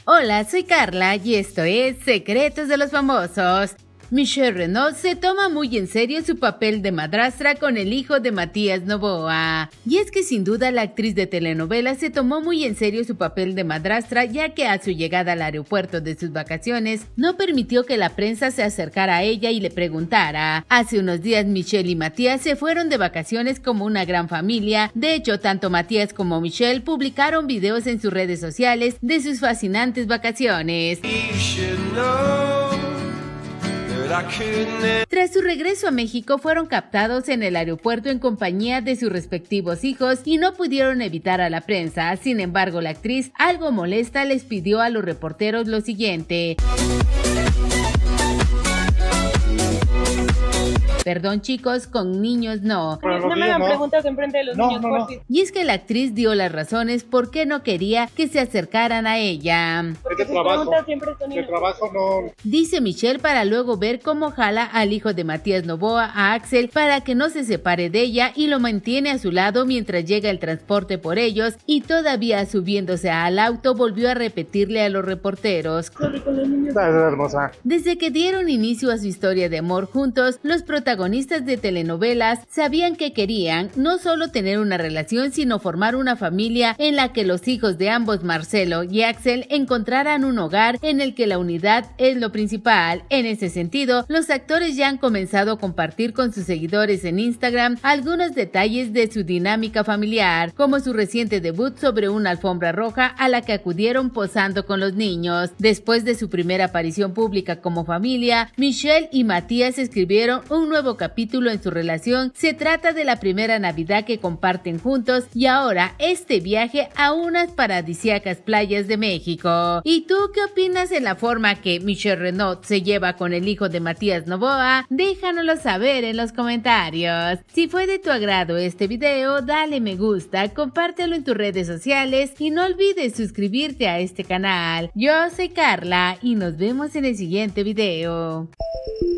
Hola, soy Carla y esto es Secretos de los Famosos. Michelle Renaud se toma muy en serio su papel de madrastra con el hijo de Matías Novoa. Y es que sin duda la actriz de telenovelas se tomó muy en serio su papel de madrastra, ya que a su llegada al aeropuerto de sus vacaciones no permitió que la prensa se acercara a ella y le preguntara. Hace unos días Michelle y Matías se fueron de vacaciones como una gran familia. De hecho, tanto Matías como Michelle publicaron videos en sus redes sociales de sus fascinantes vacaciones. Tras su regreso a México, fueron captados en el aeropuerto en compañía de sus respectivos hijos y no pudieron evitar a la prensa. Sin embargo, la actriz, algo molesta, les pidió a los reporteros lo siguiente. Perdón chicos, con niños no. No me hagan preguntas enfrente de los niños, por favor. Y es que la actriz dio las razones por qué no quería que se acercaran a ella. Porque sus preguntas siempre son de trabajo no. Dice Michelle para luego ver cómo jala al hijo de Matías Novoa, a Axel, para que no se separe de ella y lo mantiene a su lado mientras llega el transporte por ellos, y todavía subiéndose al auto volvió a repetirle a los reporteros. Es hermosa. Desde que dieron inicio a su historia de amor juntos, los protagonistas de telenovelas sabían que querían no solo tener una relación, sino formar una familia en la que los hijos de ambos, Marcelo y Axel, encontraran un hogar en el que la unidad es lo principal. En ese sentido, los actores ya han comenzado a compartir con sus seguidores en Instagram algunos detalles de su dinámica familiar, como su reciente debut sobre una alfombra roja a la que acudieron posando con los niños. Después de su primera aparición pública como familia, Michelle y Matías escribieron un nuevo capítulo en su relación. Se trata de la primera Navidad que comparten juntos y ahora este viaje a unas paradisíacas playas de México. ¿Y tú qué opinas de la forma que Michelle Renaud se lleva con el hijo de Matías Novoa? Déjanoslo saber en los comentarios. Si fue de tu agrado este video, dale me gusta, compártelo en tus redes sociales y no olvides suscribirte a este canal. Yo soy Carla y nos vemos en el siguiente video.